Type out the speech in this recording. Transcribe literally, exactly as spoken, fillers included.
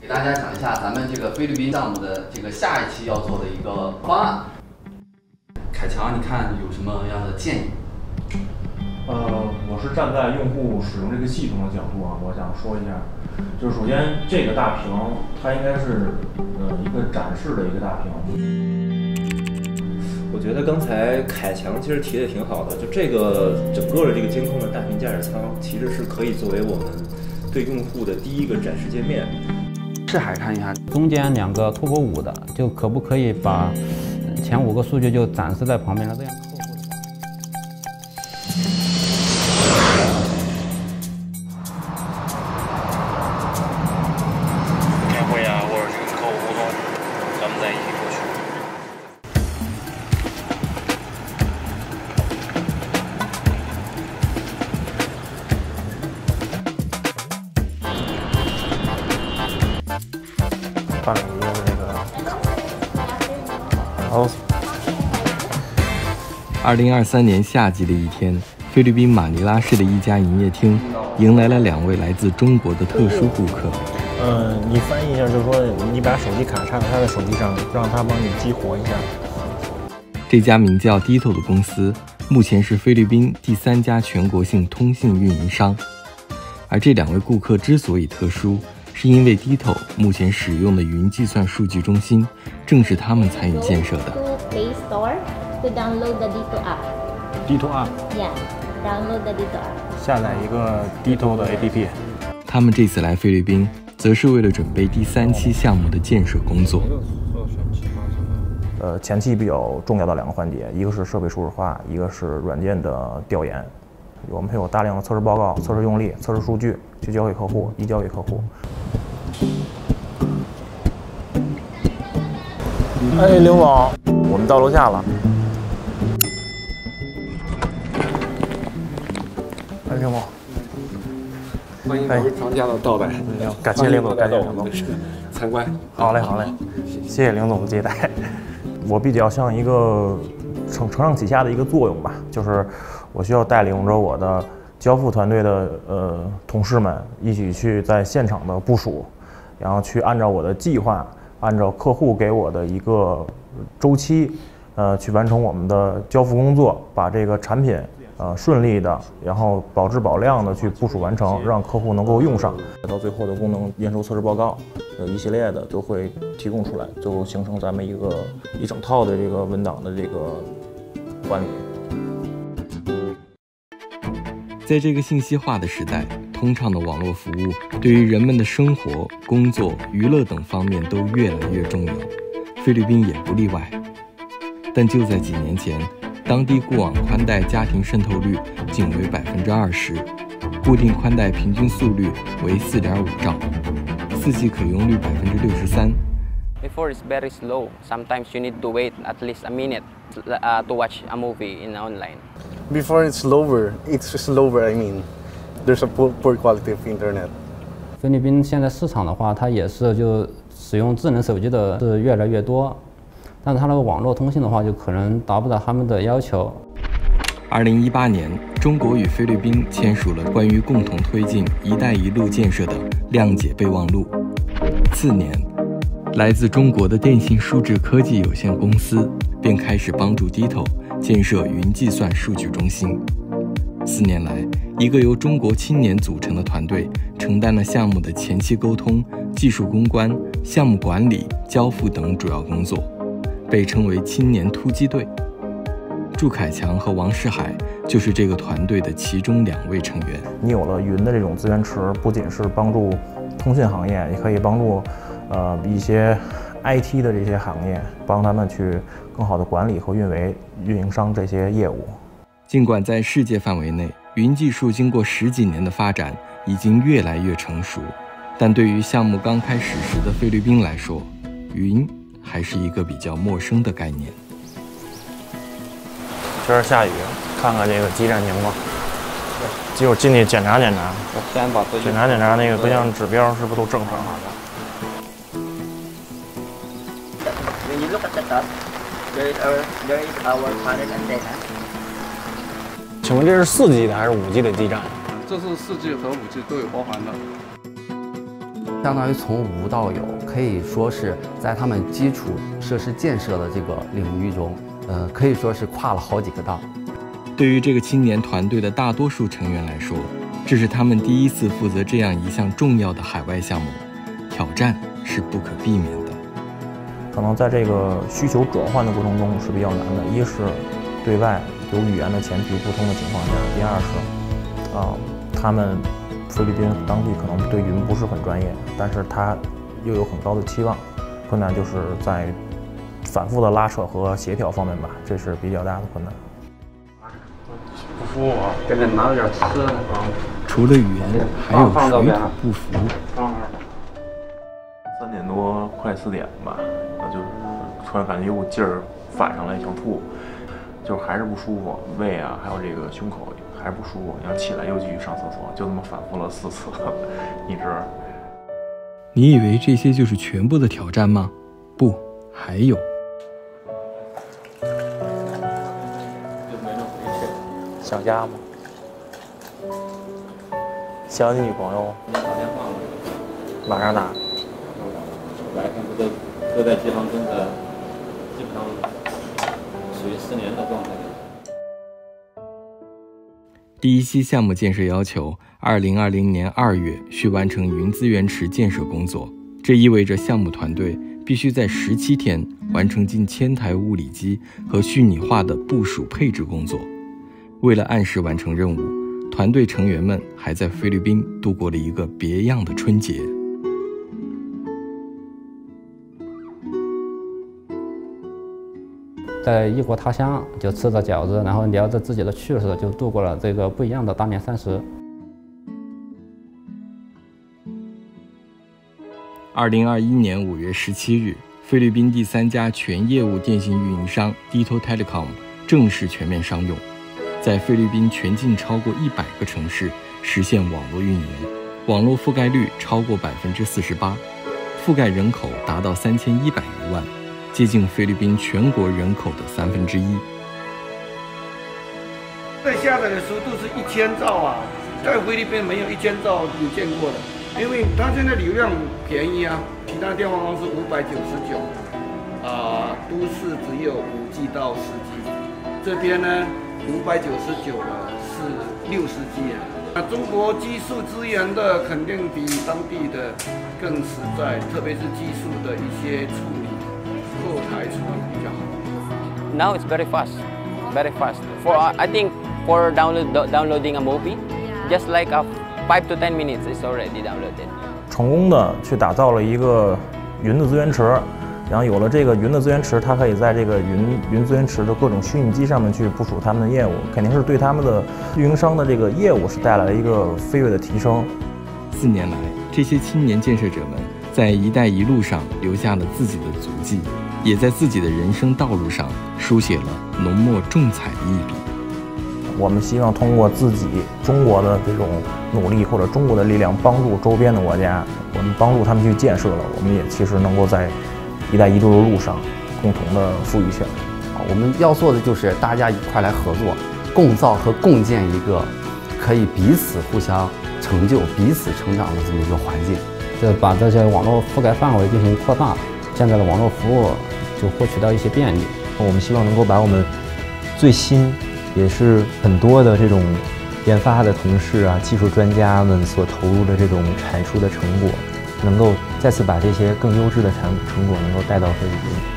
给大家讲一下咱们这个菲律宾项目的这个下一期要做的一个方案。凯强，你看有什么样的建议？ 呃，我是站在用户使用这个系统的角度啊，我想说一下，就是首先这个大屏它应该是呃一个展示的一个大屏。 我觉得刚才凯强其实提的挺好的，就这个整个的这个监控的大屏驾驶舱，其实是可以作为我们对用户的第一个展示界面。 视海看一下， 中间两个突破五的，就可不可以把前五个数据就展示在旁边了？这样客户开会啊，或者是跟客户沟通，咱们再一起过去。 办了一个那个卡。好。 二零二三年夏季的一天，菲律宾马尼拉市的一家营业厅迎来了两位来自中国的特殊顾客。 嗯，你翻译一下，就是说你把手机卡插在他的手机上，让他帮你激活一下。 这家名叫 Dito 的公司，目前是菲律宾第三家全国性通信运营商。而这两位顾客之所以特殊，是因为 Dito 目前使用的云计算数据中心，正是他们参与建设的。 Play Store to download the Dito app. Dito app. Yeah, download the Dito app. 下载一个 Dito 的 A P P。 他们这次来菲律宾，则是为了准备第三期项目的建设工作。 呃，前期比较重要的两个环节，一个是设备数字化，一个是软件的调研。我们会有大量的测试报告、测试用例、测试数据去交给客户，移交给客户。哎，刘总，我们到楼下了。哎，刘总， 欢迎各位藏家的到来， 感谢林总，感谢林总参观。 好嘞，好嘞，谢谢林总的接待。我比较像一个承承上启下的一个作用吧，就是我需要带领着我的交付团队的呃同事们一起去在现场的部署，然后去按照我的计划，按照客户给我的一个周期，呃，去完成我们的交付工作，把这个产品呃顺利的，然后保质保量的去部署完成，让客户能够用上。到最后的功能验收测试报告，有一系列的都会提供出来，最后形成咱们一个一整套的这个文档的这个管理。 在这个信息化的时代，通畅的网络服务对于人们的生活、工作、娱乐等方面都越来越重要，菲律宾也不例外。但就在几年前，当地固网宽带家庭渗透率仅为百分之二十，固定宽带平均速率为四点五兆，四 G 可用率百分之六十三。 Before it's very slow. Sometimes you need to wait at least a minute uh, to watch a movie in online. Before it's slower, it's slower. I mean, there's a poor, poor quality of internet. 菲律宾现在市场的话，它也是就使用智能手机的是越来越多，但是它那个网络通信的话，就可能达不到他们的要求。 二零一八年，中国与菲律宾签署了关于共同推进“一带一路”建设的谅解备忘录。次年，来自中国的电信数智科技有限公司便开始帮助 Dito 建设云计算数据中心。四年来，一个由中国青年组成的团队承担了项目的前期沟通、技术攻关、项目管理、交付等主要工作，被称为青年突击队。祝凯强和王世海就是这个团队的其中两位成员。 你有了云的这种资源池，不仅是帮助通信行业，也可以帮助呃一些 I T 的这些行业，帮他们去更好的管理和运维运营商这些业务。 尽管在世界范围内，云技术经过十几年的发展已经越来越成熟，但对于项目刚开始时的菲律宾来说，云还是一个比较陌生的概念。 今儿下雨，看看这个基站情况，一会儿进去检查检查，检查检查那个各项指标是不是都正常。 When you look at the top, there is our there is our panel antenna. 请问这是四 G 的还是五 G 的基站？ 这是四 G 和五 G 都有包含的。 相当于从无到有，可以说是在他们基础设施建设的这个领域中，呃，可以说是跨了好几个档。 对于这个青年团队的大多数成员来说，这是他们第一次负责这样一项重要的海外项目，挑战是不可避免的。 可能在这个需求转换的过程中是比较难的，一是对外有语言的前提不通的情况下，第二是啊、呃，他们菲律宾当地可能对云不是很专业，但是他又有很高的期望，困难就是在反复的拉扯和协调方面吧，这是比较大的困难。 不服我，给这拿了点吃的啊。 除了语言，还有水土不服。 三点多快四点吧，我就是突然感觉有股劲儿反上来，想吐，就还是不舒服，胃啊，还有这个胸口还是不舒服，想起来又继续上厕所，就这么反复了四次，一直。 你以为这些就是全部的挑战吗？不，还有。 想家吗？想你女朋友？ 打电话了。 马上打。 白天不都都在机房蹲着，基本上属于失联的状态。 第一期项目建设要求，二零二零年二月需完成云资源池建设工作，这意味着项目团队必须在十七天完成近千台物理机和虚拟化的部署配置工作。为了按时完成任务，团队成员们还在菲律宾度过了一个别样的春节。 在异国他乡，就吃着饺子，然后聊着自己的趣事，就度过了这个不一样的大年三十。 二零二一年五月十七日，菲律宾第三家全业务电信运营商 Dito Telecom 正式全面商用，在菲律宾全境超过一百个城市实现网络运营，网络覆盖率超过百分之四十八，覆盖人口达到三千一百余万，接近菲律宾全国人口的三分之一。 在下载的速度是一千兆啊，在菲律宾没有一千兆有见过的，因为它现在流量便宜啊，其他电话公司五百九十九，啊，都市只有五 G 到十 G， 这边呢五百九十九的是六十 G 啊。那中国技术资源的肯定比当地的更实在，特别是技术的一些处理。后台处理比较好。 Now it's very fast, very fast. For uh, I think for download downloading a movie, just like a five to ten minutes, it's already downloaded. 成功的去打造了一个云的资源池，然后有了这个云的资源池，它可以在这个云云资源池的各种虚拟机上面去部署他们的业务，肯定是对他们的运营商的这个业务是带来了一个飞跃的提升。 四年来，这些青年建设者们在“一带一路”上留下了自己的足迹，也在自己的人生道路上书写了浓墨重彩的一笔。 我们希望通过自己中国的这种努力或者中国的力量，帮助周边的国家，我们帮助他们去建设了，我们也其实能够在“一带一路”的路上共同的富裕起来。 我们要做的就是大家一块来合作，共造和共建一个可以彼此互相成就、彼此成长的这么一个环境。 就是把这些网络覆盖范围进行扩大，现在的网络服务就获取到一些便利。 我们希望能够把我们最新也是很多的这种研发的同事啊、技术专家们所投入的这种产出的成果，能够再次把这些更优质的产成果能够带到菲律宾。